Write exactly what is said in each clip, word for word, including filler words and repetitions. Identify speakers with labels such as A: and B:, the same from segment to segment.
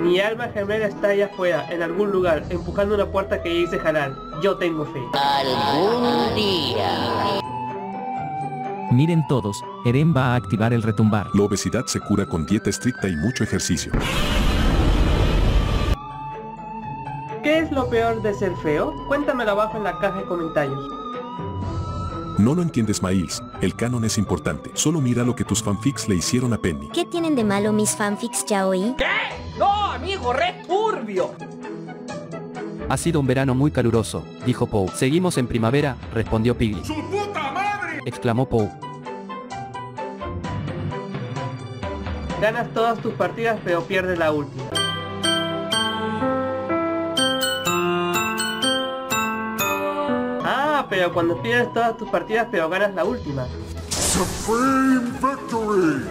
A: Mi alma gemela está allá afuera, en algún lugar, empujando una puerta que dice Halal. Yo tengo fe.
B: Algún día.
C: Miren todos, Eren va a activar el retumbar.
D: La obesidad se cura con dieta estricta y mucho ejercicio.
A: ¿Qué es lo peor de ser feo? Cuéntamelo abajo en la caja de comentarios.
D: No lo entiendes, Miles. El canon es importante. Solo mira lo que tus fanfics le hicieron a Penny.
E: ¿Qué tienen de malo mis fanfics, yaoi?
F: ¿Qué? ¡No, amigo, re turbio!
G: Ha sido un verano muy caluroso, dijo Poe. Seguimos en primavera, respondió Piggy.
H: ¡Su puta madre!
G: Exclamó Poe.
A: Ganas todas tus partidas pero pierdes la última. Ah, pero cuando pierdes todas tus partidas pero ganas la última.
H: Supreme Victory.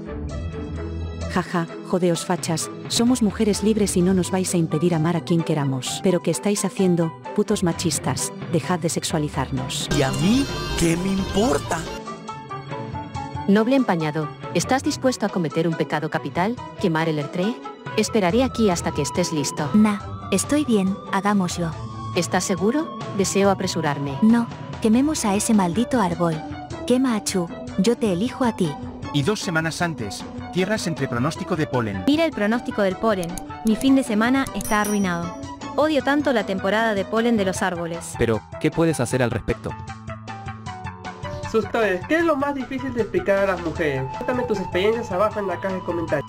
I: Jaja, jodeos fachas, somos mujeres libres y no nos vais a impedir amar a quien queramos. ¿Pero qué estáis haciendo, putos machistas? Dejad de sexualizarnos.
J: ¿Y a mí qué me importa?
K: Noble empañado, ¿estás dispuesto a cometer un pecado capital, quemar el Ertree? Esperaré aquí hasta que estés listo.
E: Nah, estoy bien, hagámoslo.
K: ¿Estás seguro? Deseo apresurarme.
E: No, quememos a ese maldito árbol. Quema a Chu, yo te elijo a ti.
L: Y dos semanas antes, tierras entre pronóstico de polen.
M: Mira el pronóstico del polen. Mi fin de semana está arruinado. Odio tanto la temporada de polen de los árboles.
G: Pero, ¿qué puedes hacer al respecto?
A: Sustores, ¿qué es lo más difícil de explicar a las mujeres? Cuéntame tus experiencias abajo en la caja de comentarios.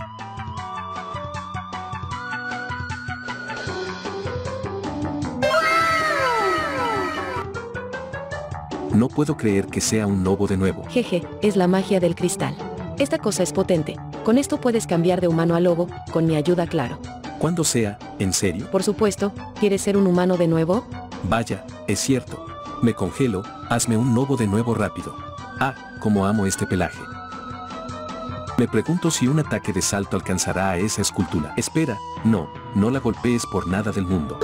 D: No puedo creer que sea un lobo de nuevo.
I: Jeje, es la magia del cristal. Esta cosa es potente. Con esto puedes cambiar de humano a lobo, con mi ayuda, claro.
D: Cuando sea, ¿en serio?
I: Por supuesto, ¿quieres ser un humano de nuevo?
D: Vaya, es cierto. Me congelo, hazme un lobo de nuevo rápido. Ah, cómo amo este pelaje. Me pregunto si un ataque de salto alcanzará a esa escultura. Espera, no, no la golpees por nada del mundo.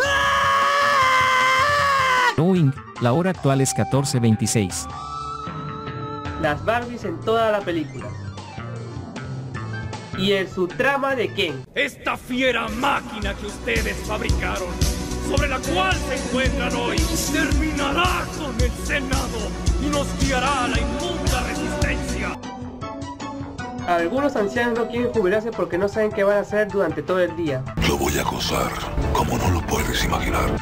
C: Knowing, la hora actual es catorce veintiséis.
A: Las Barbies en toda la película. Y en su trama de Ken.
H: Esta fiera máquina que ustedes fabricaron, sobre la cual se encuentran hoy, terminará con el Senado y nos guiará a la inmunda resistencia.
A: Algunos ancianos no quieren jubilarse porque no saben qué van a hacer durante todo el día.
N: Lo voy a gozar, como no lo puedes imaginar.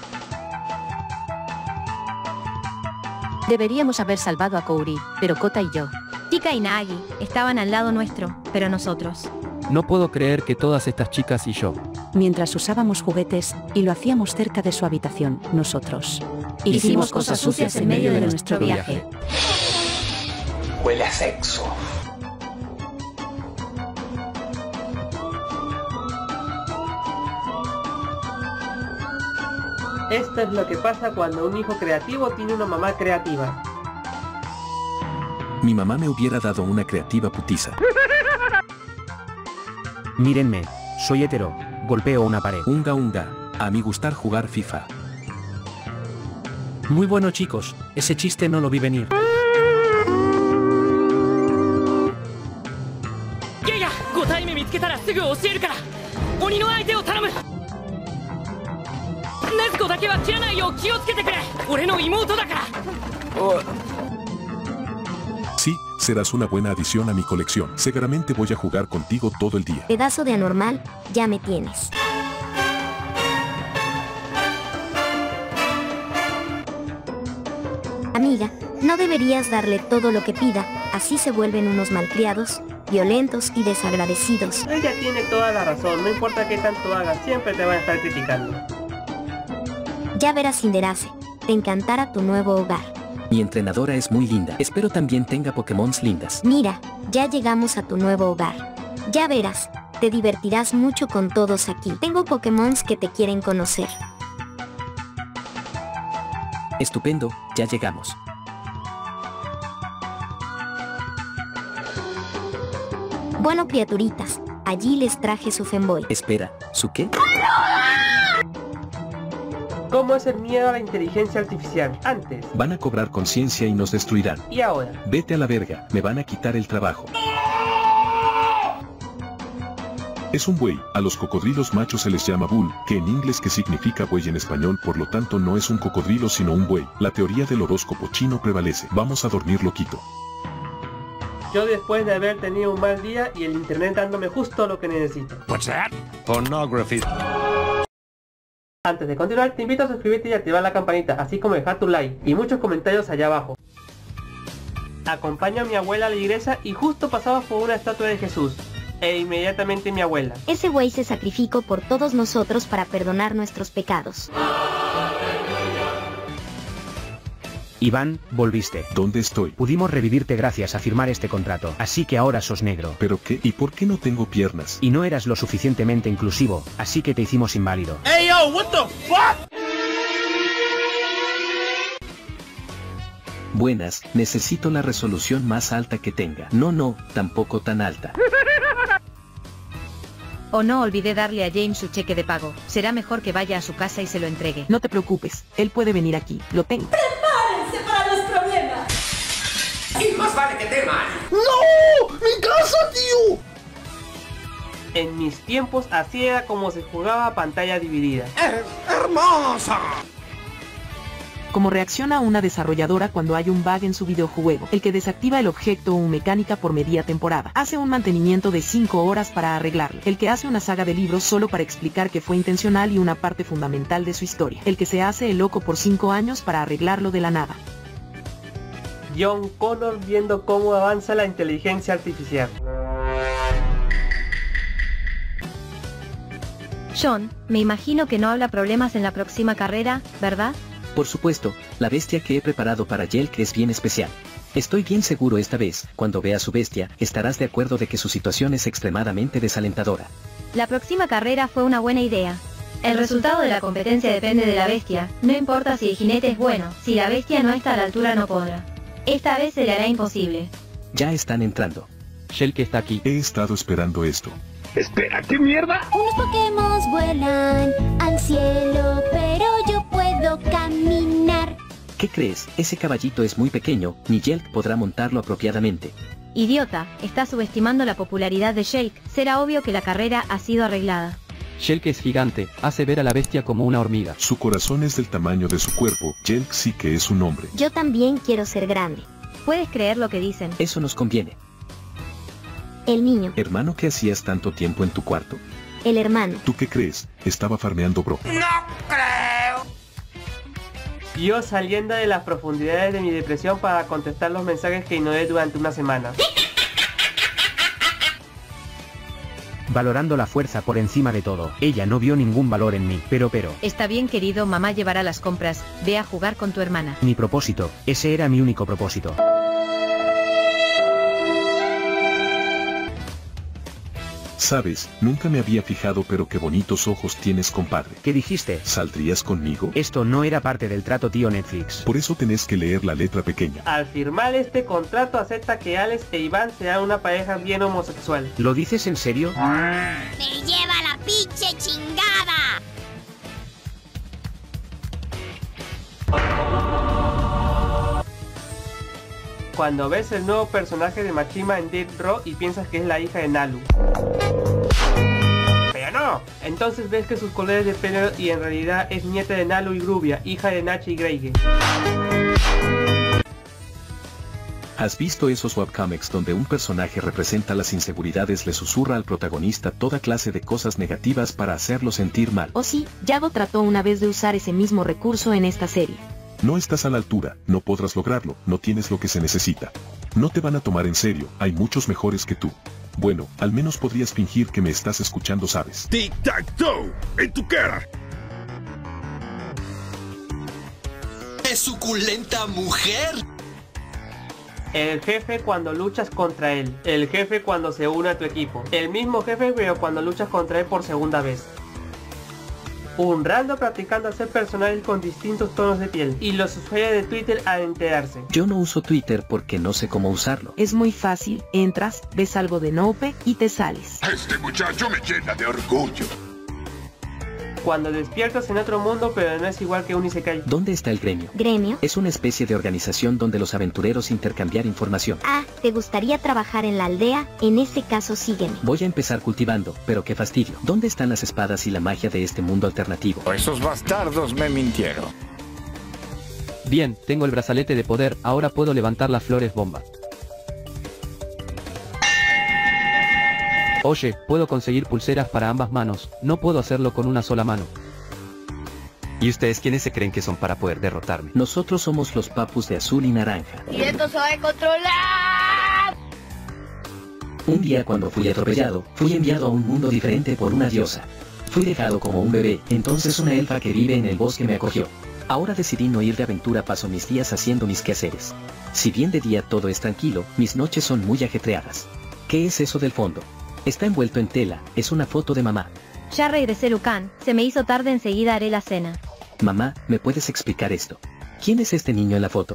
K: Deberíamos haber salvado a Kouri, pero Kota y yo.
M: Tika y Nagi estaban al lado nuestro, pero nosotros.
G: No puedo creer que todas estas chicas y yo.
I: Mientras usábamos juguetes, y lo hacíamos cerca de su habitación, nosotros.
M: Hicimos, Hicimos cosas sucias en medio de nuestro viaje.
J: Huele a sexo.
A: Esto es lo que pasa cuando un hijo creativo tiene una mamá creativa.
D: Mi mamá me hubiera dado una creativa putiza.
L: Mírenme, soy hetero, golpeo una pared.
D: Unga unga, a mi gustar jugar FIFA.
L: Muy bueno chicos, ese chiste no lo vi venir.
D: Sí, serás una buena adición a mi colección. Seguramente voy a jugar contigo todo el día.
E: Pedazo de anormal, ya me tienes. Amiga, no deberías darle todo lo que pida, así se vuelven unos malcriados, violentos y desagradecidos.
A: Ella tiene toda la razón, no importa qué tanto hagas, siempre te van a estar criticando.
E: Ya verás, Cinderace, te encantará tu nuevo hogar.
O: Mi entrenadora es muy linda. Espero también tenga Pokémons lindas.
E: Mira, ya llegamos a tu nuevo hogar. Ya verás, te divertirás mucho con todos aquí. Tengo Pokémons que te quieren conocer.
O: Estupendo, ya llegamos.
E: Bueno, criaturitas, allí les traje su femboy.
O: Espera, ¿su qué?
A: ¿Cómo es el miedo a la inteligencia artificial? Antes.
D: Van a cobrar conciencia y nos destruirán.
A: ¿Y ahora?
D: Vete a la verga, me van a quitar el trabajo. Es un buey. A los cocodrilos machos se les llama bull, que en inglés que significa buey en español, por lo tanto no es un cocodrilo sino un buey. La teoría del horóscopo chino prevalece. Vamos a dormir, loquito.
A: Yo después de haber tenido un mal día y el internet dándome justo lo que necesito.
P: What's that? Pornography.
A: Antes de continuar, te invito a suscribirte y activar la campanita, así como dejar tu like y muchos comentarios allá abajo. Acompaño a mi abuela a la iglesia y justo pasaba por una estatua de Jesús. E inmediatamente mi abuela.
E: Ese buey se sacrificó por todos nosotros para perdonar nuestros pecados.
L: Iván, volviste.
D: ¿Dónde estoy?
L: Pudimos revivirte gracias a firmar este contrato, así que ahora sos negro.
D: ¿Pero qué? ¿Y por qué no tengo piernas?
L: Y no eras lo suficientemente inclusivo, así que te hicimos inválido.
H: Hey yo, what the fuck?
O: Buenas, necesito la resolución más alta que tenga. No, no, tampoco tan alta.
M: O no olvidé darle a James su cheque de pago. Será mejor que vaya a su casa y se lo entregue.
Q: No te preocupes, él puede venir aquí, lo tengo.
F: ¡Prepárense para los problemas!
J: Y más vale que teman.
F: ¡No! ¡Mi casa, tío!
A: En mis tiempos así era como se jugaba a pantalla dividida.
F: ¡Hermosa!
Q: Como reacciona una desarrolladora cuando hay un bug en su videojuego, el que desactiva el objeto o mecánica por media temporada. Hace un mantenimiento de cinco horas para arreglarlo. El que hace una saga de libros solo para explicar que fue intencional y una parte fundamental de su historia. El que se hace el loco por cinco años para arreglarlo de la nada.
A: John Connor viendo cómo avanza la inteligencia artificial.
M: John, me imagino que no habrá problemas en la próxima carrera, ¿verdad?
O: Por supuesto, la bestia que he preparado para Yelk es bien especial. Estoy bien seguro esta vez, cuando veas su bestia, estarás de acuerdo de que su situación es extremadamente desalentadora.
M: La próxima carrera fue una buena idea. El resultado de la competencia depende de la bestia, no importa si el jinete es bueno, si la bestia no está a la altura no podrá. Esta vez se le hará imposible.
O: Ya están entrando.
G: Shell que está aquí.
D: He estado esperando esto.
H: Espera, ¿qué mierda?
E: Unos Pokémon vuelan al cielo, pero yo puedo caminar.
O: ¿Qué crees? Ese caballito es muy pequeño, ni Yelk podrá montarlo apropiadamente.
M: Idiota, estás subestimando la popularidad de Shake. Será obvio que la carrera ha sido arreglada.
G: Yelk es gigante, hace ver a la bestia como una hormiga.
D: Su corazón es del tamaño de su cuerpo. Yelk sí que es un hombre.
E: Yo también quiero ser grande.
M: ¿Puedes creer lo que dicen?
O: Eso nos conviene.
E: El niño.
D: Hermano, ¿qué hacías tanto tiempo en tu cuarto?
E: El hermano.
D: ¿Tú qué crees? Estaba farmeando, bro.
J: No creo.
A: Yo saliendo de las profundidades de mi depresión para contestar los mensajes que ignoré durante una semana.
L: Valorando la fuerza por encima de todo. Ella no vio ningún valor en mí, pero pero...
M: Está bien, querido, mamá llevará las compras. Ve a jugar con tu hermana.
L: Mi propósito. Ese era mi único propósito.
D: Sabes, nunca me había fijado, pero qué bonitos ojos tienes, compadre.
L: ¿Qué dijiste?
D: ¿Saldrías conmigo?
L: Esto no era parte del trato, tío Netflix.
D: Por eso tenés que leer la letra pequeña.
A: Al firmar este contrato acepta que Alex e Iván sean una pareja bien homosexual.
L: ¿Lo dices en serio?
E: ¡Me lleva la pinche chingada!
A: Cuando ves el nuevo personaje de Machima en Dead Row y piensas que es la hija de Nalu. Pero no, entonces ves que sus colores de pelo y en realidad es nieta de Nalu y Grubia, hija de Nachi y Greige.
D: ¿Has visto esos webcomics donde un personaje representa las inseguridades, le susurra al protagonista toda clase de cosas negativas para hacerlo sentir mal?
Q: Oh sí, Yago trató una vez de usar ese mismo recurso en esta serie.
D: No estás a la altura, no podrás lograrlo, no tienes lo que se necesita. No te van a tomar en serio, hay muchos mejores que tú. Bueno, al menos podrías fingir que me estás escuchando, ¿sabes?
H: Tic-tac-toe, en tu cara.
J: ¡Qué suculenta mujer!
A: El jefe cuando luchas contra él. El jefe cuando se une a tu equipo. El mismo jefe pero cuando luchas contra él por segunda vez. Un random practicando hacer personajes con distintos tonos de piel. Y los usuarios de Twitter al enterarse.
O: Yo no uso Twitter porque no sé cómo usarlo.
Q: Es muy fácil, entras, ves algo de Nope y te sales.
N: Este muchacho me llena de orgullo.
A: Cuando despiertas en otro mundo, pero no es igual que un isekai.
O: ¿Dónde está el gremio?
E: ¿Gremio?
O: Es una especie de organización donde los aventureros intercambiar información.
E: Ah, ¿te gustaría trabajar en la aldea? En ese caso sígueme.
O: Voy a empezar cultivando, pero qué fastidio. ¿Dónde están las espadas y la magia de este mundo alternativo?
N: Esos bastardos me mintieron.
G: Bien, tengo el brazalete de poder, ahora puedo levantar las flores bomba. Oye, puedo conseguir pulseras para ambas manos, no puedo hacerlo con una sola mano.
R: ¿Y ustedes quiénes se creen que son para poder derrotarme?
O: Nosotros somos los papus de azul y naranja.
B: ¡Y esto se va a controlar!
O: Un día cuando fui atropellado, fui enviado a un mundo diferente por una diosa. Fui dejado como un bebé, entonces una elfa que vive en el bosque me acogió. Ahora decidí no ir de aventura, paso mis días haciendo mis quehaceres. Si bien de día todo es tranquilo, mis noches son muy ajetreadas. ¿Qué es eso del fondo? Está envuelto en tela, es una foto de mamá.
M: Ya regresé, Lucan, se me hizo tarde, enseguida haré la cena.
O: Mamá, ¿me puedes explicar esto? ¿Quién es este niño en la foto?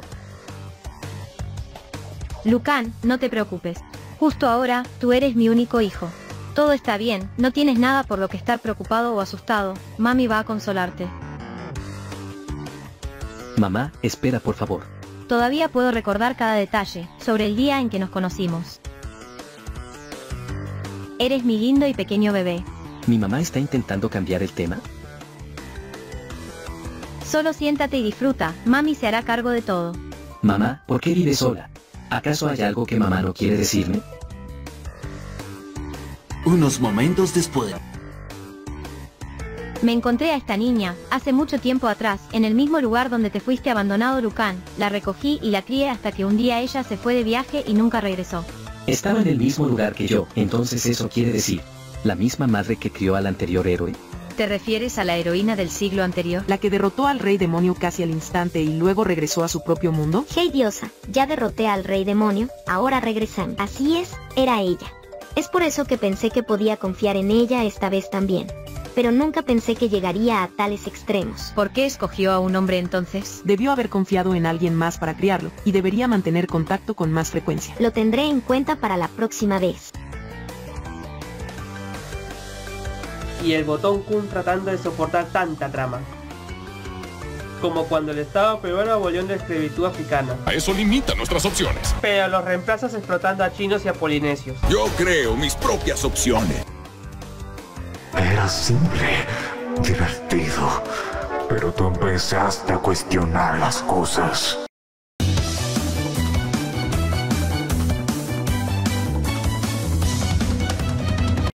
M: Lucan, no te preocupes. Justo ahora, tú eres mi único hijo. Todo está bien, no tienes nada por lo que estar preocupado o asustado, mami va a consolarte.
O: Mamá, espera por favor.
M: Todavía puedo recordar cada detalle, sobre el día en que nos conocimos. Eres mi lindo y pequeño bebé.
O: ¿Mi mamá está intentando cambiar el tema?
M: Solo siéntate y disfruta, mami se hará cargo de todo.
O: Mamá, ¿por qué vives sola? ¿Acaso hay algo que mamá no quiere decirme?
S: Unos momentos después.
M: Me encontré a esta niña, hace mucho tiempo atrás, en el mismo lugar donde te fuiste abandonado, Lucan. La recogí y la crié hasta que un día ella se fue de viaje y nunca regresó.
O: Estaba en el mismo lugar que yo, entonces eso quiere decir, ¿la misma madre que crió al anterior héroe?
K: ¿Te refieres a la heroína del siglo anterior?
Q: ¿La que derrotó al rey demonio casi al instante y luego regresó a su propio mundo?
E: Hey diosa, ya derroté al rey demonio, ahora regresan. Así es, era ella. Es por eso que pensé que podía confiar en ella esta vez también. Pero nunca pensé que llegaría a tales extremos.
K: ¿Por qué escogió a un hombre entonces?
Q: Debió haber confiado en alguien más para criarlo, y debería mantener contacto con más frecuencia.
E: Lo tendré en cuenta para la próxima vez.
A: Y el botón Kun tratando de soportar tanta trama. Como cuando el Estado peruano abolió la esclavitud africana.
N: A eso limita nuestras opciones.
A: Pero los reemplazas explotando a chinos y a polinesios.
N: Yo creo mis propias opciones.
T: Era simple, divertido, pero tú empezaste a cuestionar las cosas.